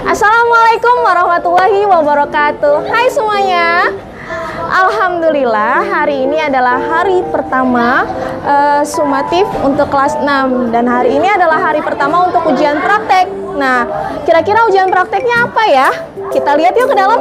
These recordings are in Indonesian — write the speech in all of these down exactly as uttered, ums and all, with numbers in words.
Assalamualaikum warahmatullahi wabarakatuh. Hai semuanya. Alhamdulillah hari ini adalah hari pertama uh, sumatif untuk kelas enam. Dan hari ini adalah hari pertama untuk ujian praktek. Nah, kira-kira ujian prakteknya apa ya? Kita lihat yuk ke dalam.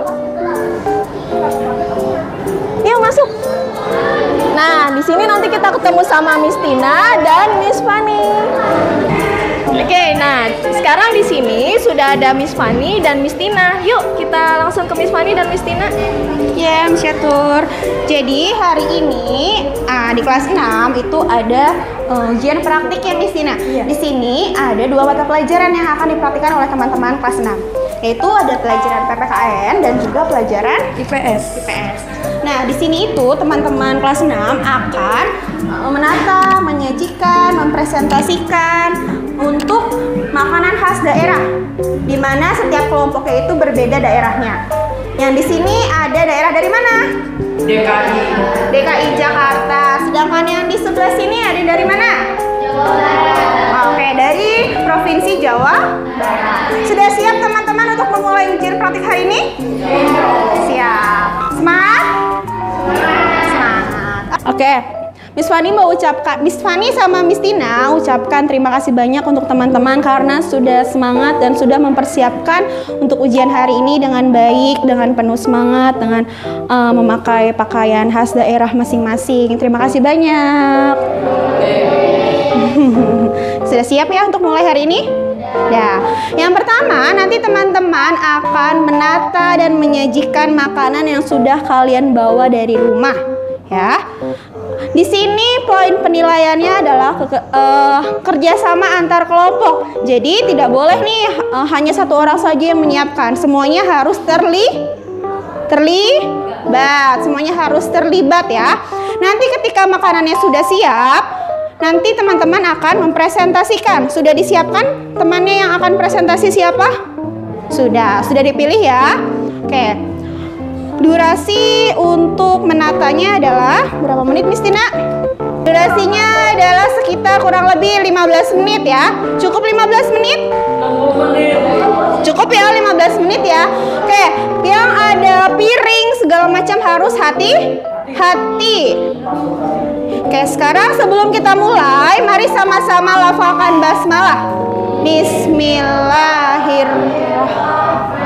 Yuk masuk. Nah, di sini nanti kita ketemu sama Miss Tina dan Miss Fanny. Oke, nah sekarang di sini sudah ada Miss Fanny dan Miss Tina. Yuk kita langsung ke Miss Fanny dan Miss Tina. Ya, Miss Yatur. Jadi hari ini uh, di kelas enam itu ada uh, ujian praktik ya Miss Tina. Iya. Di sini ada dua mata pelajaran yang akan dipraktikkan oleh teman-teman kelas enam. Yaitu ada pelajaran P P K N dan juga pelajaran I P S. I P S. Nah, di sini itu teman-teman kelas enam akan uh, menata, menyajikan, mempresentasikan untuk makanan khas daerah, di mana setiap kelompoknya itu berbeda daerahnya. Yang di sini ada daerah dari mana? D K I. D K I Jakarta. Sedangkan yang di sebelah sini ada dari mana? Jawa Barat. Oke, dari Provinsi Jawa Barat. Sudah siap teman-teman untuk memulai ujian praktik hari ini? Siap. Semangat? Semangat. Oke. Miss Fanny mau ucapkan, Miss Fanny sama Miss Tina ucapkan terima kasih banyak untuk teman-teman karena sudah semangat dan sudah mempersiapkan untuk ujian hari ini dengan baik, dengan penuh semangat, dengan uh, memakai pakaian khas daerah masing-masing. Terima kasih banyak. Sudah siap ya untuk mulai hari ini? Nah, yang pertama nanti teman-teman akan menata dan menyajikan makanan yang sudah kalian bawa dari rumah, ya. Di sini poin penilaiannya adalah ke, uh, kerjasama antar kelompok. Jadi tidak boleh nih uh, hanya satu orang saja yang menyiapkan. Semuanya harus terli, terlibat. Semuanya harus terlibat ya. Nanti ketika makanannya sudah siap, nanti teman-teman akan mempresentasikan. Sudah disiapkan temannya yang akan presentasi siapa? Sudah, sudah dipilih ya. Oke. Durasi untuk menatanya adalah berapa menit Miss Tina? Durasinya adalah sekitar kurang lebih lima belas menit ya. Cukup lima belas menit? Cukup ya lima belas menit ya. Oke, yang ada piring segala macam harus hati-hati. Oke, sekarang sebelum kita mulai, mari sama-sama lafalkan basmalah. Bismillahirrahmanirrahim.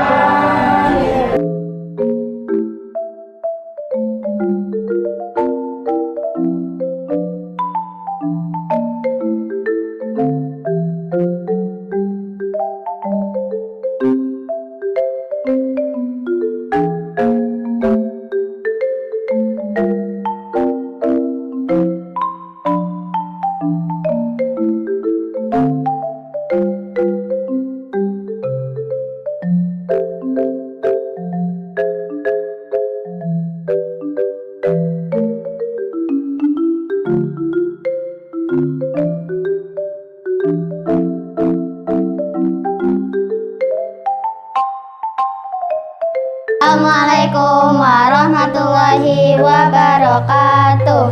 Assalamualaikum warahmatullahi wabarakatuh.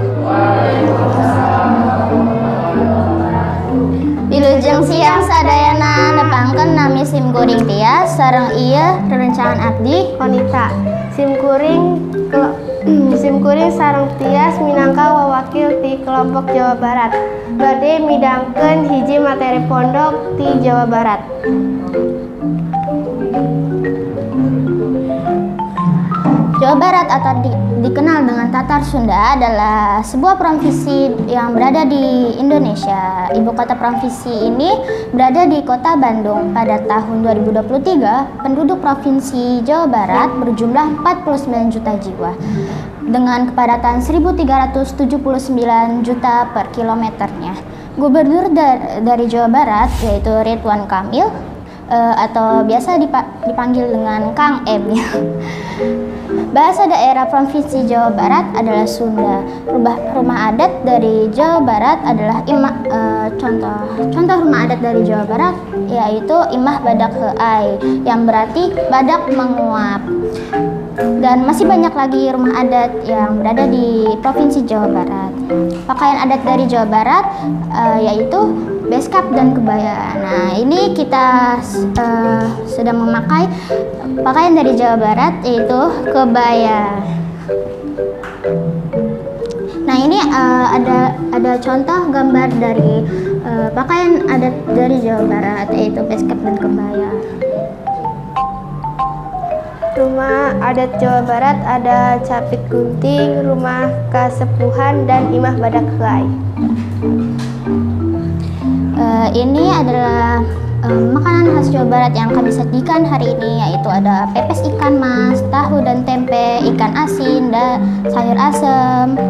Wilujeng siang sadayana nepangkeun nami sim kuring tias sareng ieu rerencangan abdi wanita. Sim kuring sim kuring sareng tias minangka wawakil ti kelompok Jawa Barat. Bade midangkeun hiji materi pondok ti Jawa Barat. Jawa Barat atau di, dikenal dengan Tatar Sunda adalah sebuah provinsi yang berada di Indonesia. Ibu kota provinsi ini berada di kota Bandung. Pada tahun dua ribu dua puluh tiga, penduduk provinsi Jawa Barat berjumlah empat puluh sembilan juta jiwa dengan kepadatan seribu tiga ratus tujuh puluh sembilan juta per kilometernya. Gubernur da dari Jawa Barat yaitu Ridwan Kamil uh, atau biasa dipanggil dengan Kang M. Bahasa daerah Provinsi Jawa Barat adalah Sunda. Rumah, rumah adat dari Jawa Barat adalah imah, e, contoh contoh rumah adat dari Jawa Barat yaitu Imah Badak Heai yang berarti badak menguap. Dan masih banyak lagi rumah adat yang berada di Provinsi Jawa Barat. Pakaian adat dari Jawa Barat e, yaitu beskap dan kebaya. Nah, ini kita uh, sedang memakai pakaian dari Jawa Barat, yaitu kebaya. Nah, ini uh, ada ada contoh gambar dari uh, pakaian adat dari Jawa Barat, yaitu beskap dan kebaya. Rumah adat Jawa Barat ada capit gunting, rumah kasepuhan, dan imah badak helai. Uh, ini adalah uh, makanan khas Jawa Barat yang kami sajikan hari ini, yaitu ada pepes ikan mas, tahu dan tempe, ikan asin, dan sayur asem,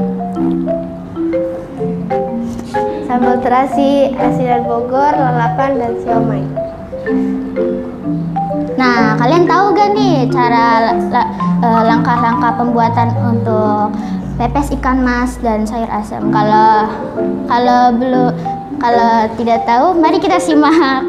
sambal terasi, asinan Bogor, lalapan, dan siomay. Nah, kalian tahu gak nih cara langkah-langkah pembuatan untuk pepes ikan mas dan sayur asam? Kalau kalau belum kalau tidak tahu, mari kita simak.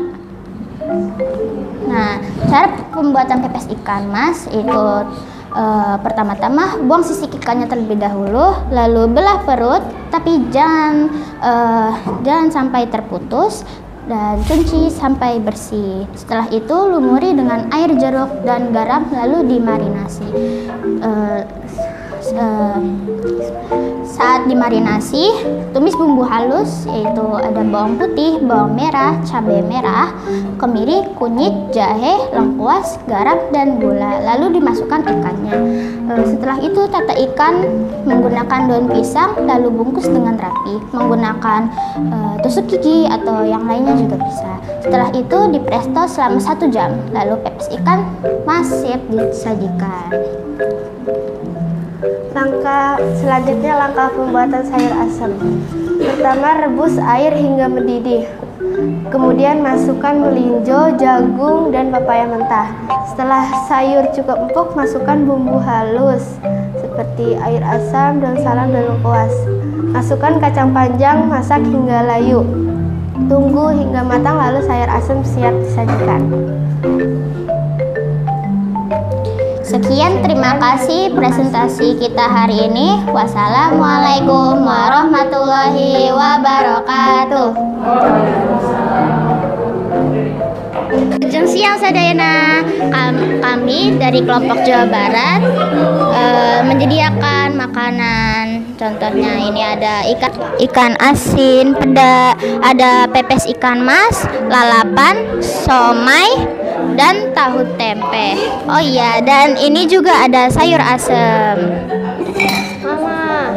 Nah, cara pembuatan pepes ikan mas itu uh, pertama-tama buang sisik ikannya terlebih dahulu, lalu belah perut, tapi jangan uh, jangan sampai terputus, dan cuci sampai bersih. Setelah itu lumuri dengan air jeruk dan garam, lalu dimarinasi. Uh, uh, saat dimarinasi, tumis bumbu halus, yaitu ada bawang putih, bawang merah, cabai merah, kemiri, kunyit, jahe, lengkuas, garam, dan gula. Lalu dimasukkan ikannya. Uh, setelah itu tata ikan menggunakan daun pisang, lalu bungkus dengan rapi. Menggunakan uh, tusuk gigi atau yang lainnya juga bisa. Setelah itu dipresto selama satu jam, lalu pepes ikan mas siap disajikan. Langkah selanjutnya langkah pembuatan sayur asam. Pertama, rebus air hingga mendidih. Kemudian masukkan melinjo, jagung, dan pepaya mentah. Setelah sayur cukup empuk, masukkan bumbu halus seperti air asam, daun salam, dan lengkuas. Masukkan kacang panjang, masak hingga layu. Tunggu hingga matang, lalu sayur asam siap disajikan. Sekian, terima kasih presentasi kita hari ini. Wassalamualaikum warahmatullahi wabarakatuh. Selamat siang Sadayana. Kami dari kelompok Jawa Barat e, menyediakan makanan. Contohnya ini ada ikan ikan asin, peda, ada pepes ikan mas, lalapan, somai, dan tahu tempe. Oh iya, dan ini juga ada sayur asem. Mama.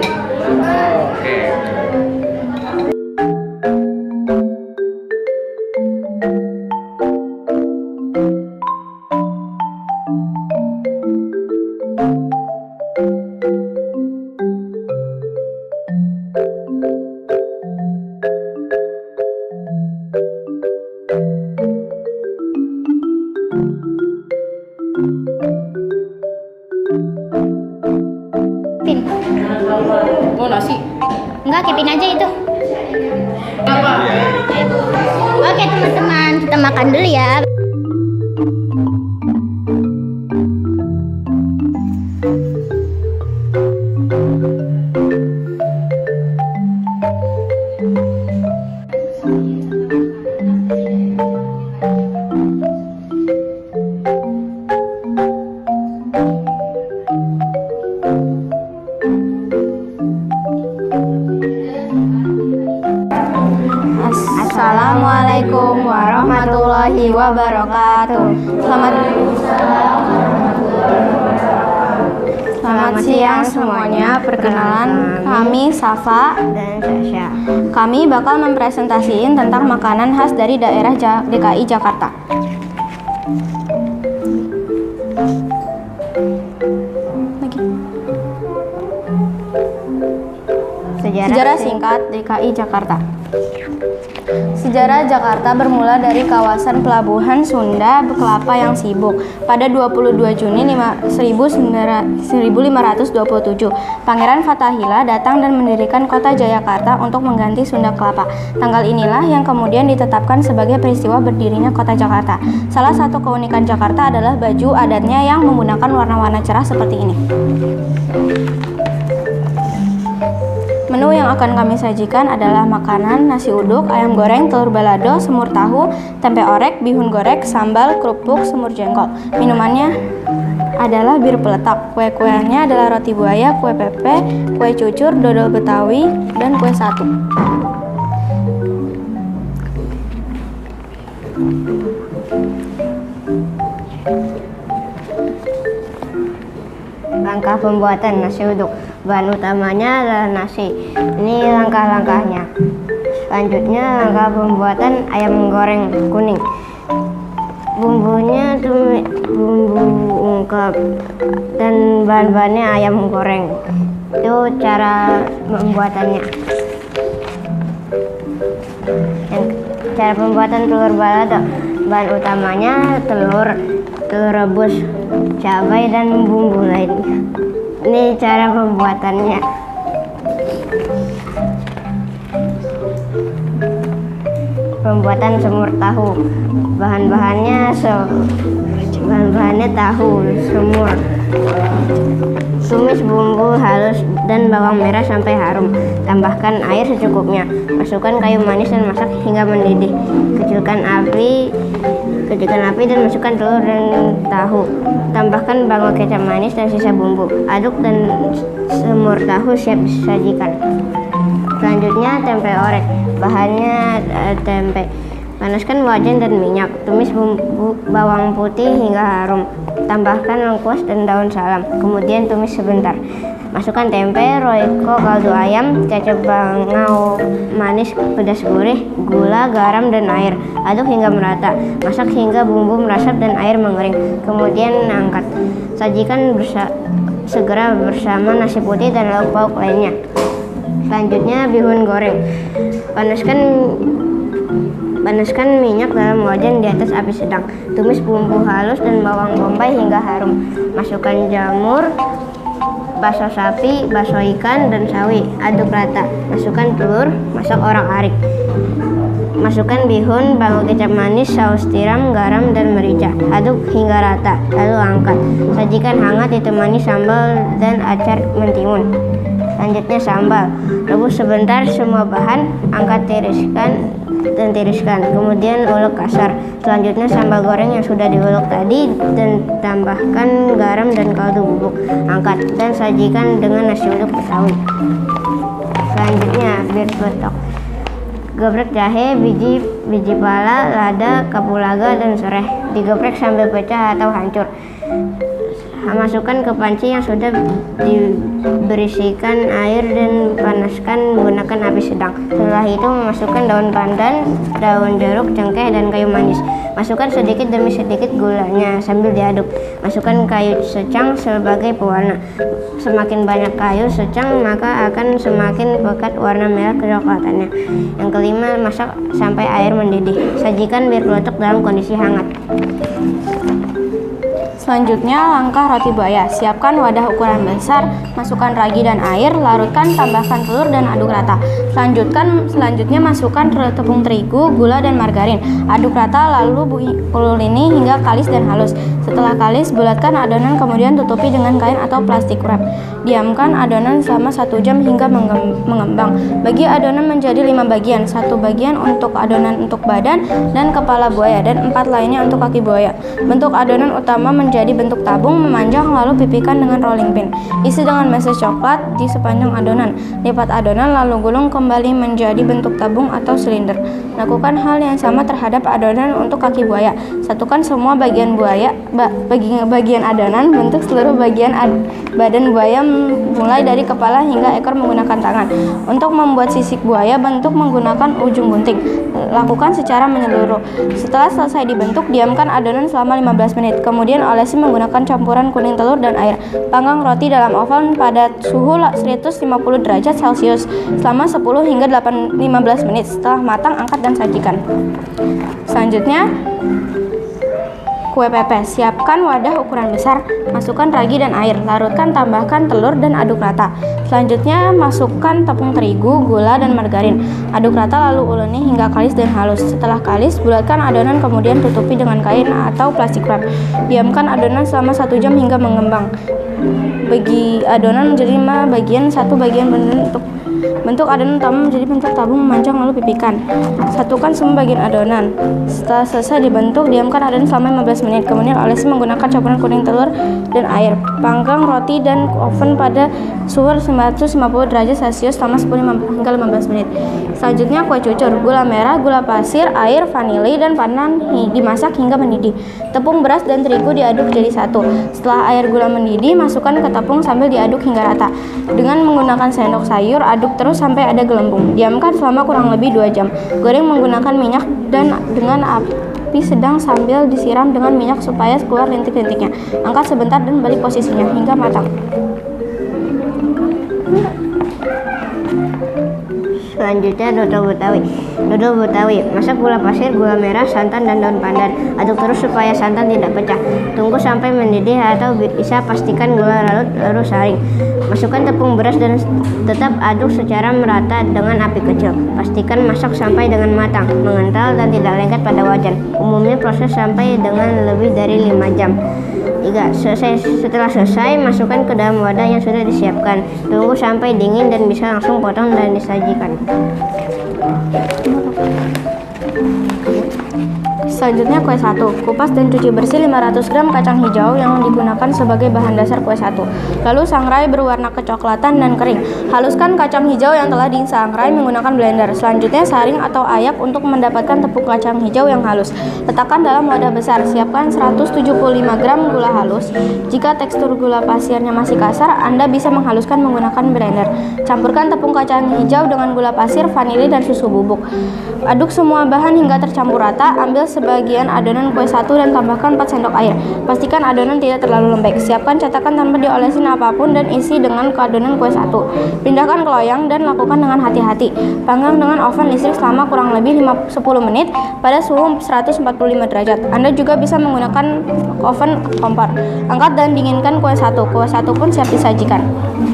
Pin. Oh, nasi. Enggak, kipin aja itu. Apa? Oke teman-teman, kita makan dulu ya. Assalamualaikum warahmatullahi wabarakatuh. Selamat Selamat siang semuanya. Perkenalan, kami Safa Dan Sasha. Kami bakal mempresentasiin tentang makanan khas dari daerah D K I Jakarta. Lagi. Sejarah, Sejarah singkat D K I Jakarta. Sejarah Jakarta bermula dari kawasan pelabuhan Sunda Kelapa yang sibuk. Pada dua puluh dua Juni seribu lima ratus dua puluh tujuh, Pangeran Fathahillah datang dan mendirikan kota Jayakarta untuk mengganti Sunda Kelapa. Tanggal inilah yang kemudian ditetapkan sebagai peristiwa berdirinya kota Jakarta. Salah satu keunikan Jakarta adalah baju adatnya yang menggunakan warna-warna cerah seperti ini. Menu yang akan kami sajikan adalah makanan nasi uduk, ayam goreng, telur balado, semur tahu, tempe orek, bihun goreng, sambal, kerupuk, semur jengkol. Minumannya adalah bir peletok. Kue-kueannya adalah roti buaya, kue pepe, kue cucur, dodol betawi, dan kue satu. Langkah pembuatan nasi uduk. Bahan utamanya adalah nasi. Ini langkah-langkahnya. Selanjutnya langkah pembuatan ayam goreng kuning. Bumbunya tuh bumbu ungkep dan bahan-bahannya ayam goreng. Itu cara pembuatannya. Dan cara pembuatan telur balado. Bahan utamanya telur, telur rebus, cabai dan bumbu lainnya. Ini cara pembuatannya. Pembuatan semur tahu. Bahan-bahannya se bahan-bahannya tahu, semur. Tumis bumbu halus dan bawang merah sampai harum. Tambahkan air secukupnya. Masukkan kayu manis dan masak hingga mendidih. Kecilkan api, kecilkan api dan masukkan telur dan tahu. Tambahkan bawang kecap manis dan sisa bumbu. Aduk dan semur tahu siap disajikan. Selanjutnya tempe orek. Bahannya uh, tempe. Panaskan wajan dan minyak. Tumis bumbu bawang putih hingga harum. Tambahkan lengkuas dan daun salam. Kemudian tumis sebentar. Masukkan tempe, royco, kaldu ayam, kecap bangau manis, pedas gurih, gula, garam, dan air. Aduk hingga merata. Masak hingga bumbu meresap dan air mengering. Kemudian angkat. Sajikan bersa segera bersama nasi putih dan lauk pauk lainnya. Selanjutnya bihun goreng. Panaskan Panaskan minyak dalam wajan di atas api sedang. Tumis bumbu halus dan bawang bombay hingga harum. Masukkan jamur, bakso sapi, bakso ikan, dan sawi. Aduk rata. Masukkan telur, masak orak-arik. Masukkan bihun, bawang kecap manis, saus tiram, garam, dan merica. Aduk hingga rata, lalu angkat. Sajikan hangat ditemani sambal dan acar mentimun. Selanjutnya sambal. Rebus sebentar semua bahan, angkat, tiriskan dan tiriskan, kemudian ulek kasar. Selanjutnya sambal goreng yang sudah diulek tadi dan tambahkan garam dan kaldu bubuk. Angkat dan sajikan dengan nasi uduk betawi. Selanjutnya bir peletok. Geprek jahe, biji biji pala, lada, kapulaga, dan serai. Digeprek sambil pecah atau hancur. Masukkan ke panci yang sudah diberisikan air dan panaskan menggunakan api sedang. Setelah itu memasukkan daun pandan, daun jeruk, cengkeh, dan kayu manis. Masukkan sedikit demi sedikit gulanya sambil diaduk. Masukkan kayu secang sebagai pewarna. Semakin banyak kayu secang maka akan semakin pekat warna merah kecoklatannya. Yang kelima, masak sampai air mendidih. Sajikan bir peletok dalam kondisi hangat. Selanjutnya, langkah roti buaya. Siapkan wadah ukuran besar, masukkan ragi dan air, larutkan, tambahkan telur dan aduk rata. Selanjutkan, selanjutnya masukkan tepung terigu, gula, dan margarin. Aduk rata lalu uleni hingga kalis dan halus. Setelah kalis, bulatkan adonan kemudian tutupi dengan kain atau plastik wrap. Diamkan adonan selama satu jam hingga mengembang. Bagi adonan menjadi lima bagian, satu bagian untuk adonan untuk badan dan kepala buaya dan empat lainnya untuk kaki buaya. Bentuk adonan utama menjadi jadi bentuk tabung memanjang lalu pipihkan dengan rolling pin. Isi dengan meses coklat di sepanjang adonan. Lipat adonan lalu gulung kembali menjadi bentuk tabung atau silinder. Lakukan hal yang sama terhadap adonan untuk kaki buaya. Satukan semua bagian buaya, ba, bagian, bagian adonan, bentuk seluruh bagian ad, badan buaya mulai dari kepala hingga ekor menggunakan tangan. Untuk membuat sisik buaya, bentuk menggunakan ujung gunting. Lakukan secara menyeluruh. Setelah selesai dibentuk, diamkan adonan selama lima belas menit. Kemudian olesi menggunakan campuran kuning telur dan air. Panggang roti dalam oven pada suhu seratus lima puluh derajat Celcius selama sepuluh hingga lima belas menit. Setelah matang, angkat dan sajikan. Selanjutnya, kue pepe. Siapkan wadah ukuran besar, masukkan ragi dan air, larutkan, tambahkan telur dan aduk rata. Selanjutnya masukkan tepung terigu, gula, dan margarin. Aduk rata lalu uleni hingga kalis dan halus. Setelah kalis, bulatkan adonan kemudian tutupi dengan kain atau plastik wrap. Diamkan adonan selama satu jam hingga mengembang. Bagi adonan menjadi lima bagian, satu bagian bentuk Bentuk adonan utama menjadi bentuk tabung memanjang lalu pipihkan. Satukan semua bagian adonan. Setelah selesai dibentuk, diamkan adonan selama lima belas menit. Kemudian olesi menggunakan campuran kuning telur dan air. Panggang roti dan oven pada suhu sembilan ratus lima puluh derajat Celcius selama sepuluh hingga lima belas menit. Selanjutnya kue cucur. Gula merah, gula pasir, air, vanili, dan pandan dimasak hingga mendidih. Tepung beras dan terigu diaduk jadi satu. Setelah air gula mendidih, masukkan ke tepung sambil diaduk hingga rata. Dengan menggunakan sendok sayur, aduk terus sampai ada gelembung. Diamkan selama kurang lebih dua jam. Goreng menggunakan minyak dan dengan api sedang sambil disiram dengan minyak supaya keluar lintik-lintiknya. Angkat sebentar dan balik posisinya hingga matang. Selanjutnya dodol Betawi. Dodol Betawi, masak gula pasir, gula merah, santan, dan daun pandan. Aduk terus supaya santan tidak pecah. Tunggu sampai mendidih atau bisa pastikan gula larut lalu saring. Masukkan tepung beras dan tetap aduk secara merata dengan api kecil. Pastikan masak sampai dengan matang, mengental, dan tidak lengket pada wajan. Umumnya proses sampai dengan lebih dari lima jam. Tiga. Selesai, setelah selesai, masukkan ke dalam wadah yang sudah disiapkan. Tunggu sampai dingin dan bisa langsung potong dan disajikan. Selanjutnya kue satu. Kupas dan cuci bersih lima ratus gram kacang hijau yang digunakan sebagai bahan dasar kue satu. Lalu sangrai berwarna kecoklatan dan kering. Haluskan kacang hijau yang telah disangrai menggunakan blender. Selanjutnya saring atau ayak untuk mendapatkan tepung kacang hijau yang halus. Letakkan dalam wadah besar. Siapkan seratus tujuh puluh lima gram gula halus. Jika tekstur gula pasirnya masih kasar, Anda bisa menghaluskan menggunakan blender. Campurkan tepung kacang hijau dengan gula pasir, vanili, dan susu bubuk. Aduk semua bahan hingga tercampur rata. Ambil sebagian adonan kue satu dan tambahkan empat sendok air. Pastikan adonan tidak terlalu lembek. Siapkan cetakan tanpa diolesin apapun dan isi dengan ke adonan kue satu. Pindahkan ke loyang dan lakukan dengan hati-hati. Panggang dengan oven listrik selama kurang lebih sepuluh menit pada suhu seratus empat puluh lima derajat. Anda juga bisa menggunakan oven kompor. Angkat dan dinginkan kue satu. Kue satu pun siap disajikan.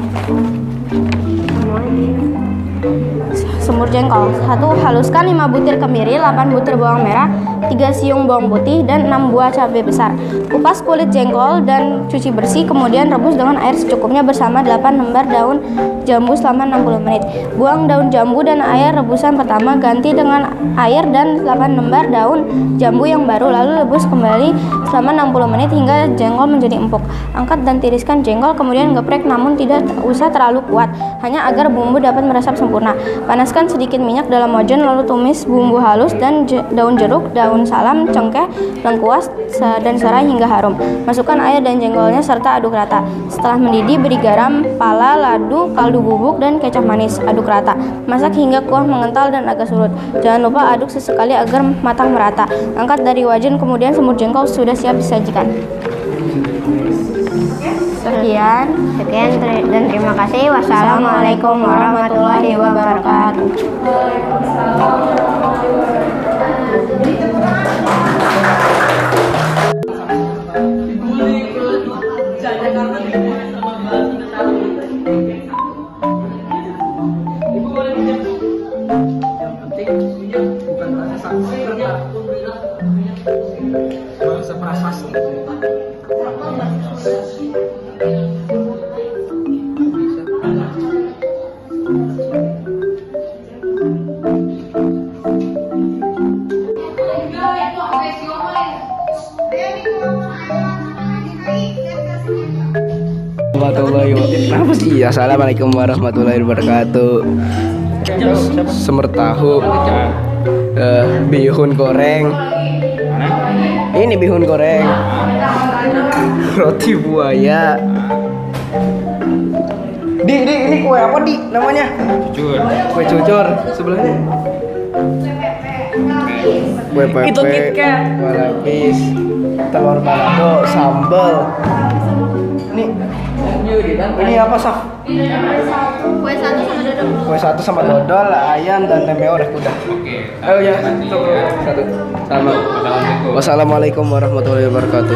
Semur jengkol. Satu. Haluskan lima butir kemiri, delapan butir bawang merah, tiga siung bawang putih, dan enam buah cabai besar. Kupas kulit jengkol dan cuci bersih, kemudian rebus dengan air secukupnya bersama delapan lembar daun jambu selama enam puluh menit. Buang daun jambu dan air rebusan pertama, ganti dengan air dan delapan lembar daun jambu yang baru, lalu rebus kembali selama enam puluh menit hingga jengkol menjadi empuk. Angkat dan tiriskan jengkol, kemudian geprek namun tidak usah terlalu kuat, hanya agar bumbu dapat meresap sempurna. Panaskan sedikit minyak dalam wajan, lalu tumis bumbu halus dan daun jeruk, daun salam, cengkeh, lengkuas, dan serai hingga harum. Masukkan air dan jengkolnya serta aduk rata. Setelah mendidih, beri garam, pala, ladu, kaldu bubuk, dan kecap manis. Aduk rata. Masak hingga kuah mengental dan agak surut. Jangan lupa aduk sesekali agar matang merata. Angkat dari wajan, kemudian semur jengkol sudah siap disajikan. Sekian, sekian dan terima kasih. Wassalamualaikum warahmatullahi wabarakatuh. Warahmatullahi wabarakatuh. Kenapa sih? Assalamualaikum warahmatullahi wabarakatuh. Semur tahu, uh, bihun goreng. Ini bihun goreng, roti buaya. Di, di, ini kue apa di namanya? Cucur. Kue cucur. Sebelahnya. Kue pepe. Itu KitKat. Kue lapis. Telur balado, sambal. Ini ini apa, Saf? Kue satu sama dodol. Kue satu sama dodol, ayam, dan tempe orek udah. Oke. Ayo ya, satu. Sama. Wassalamualaikum warahmatullahi wabarakatuh.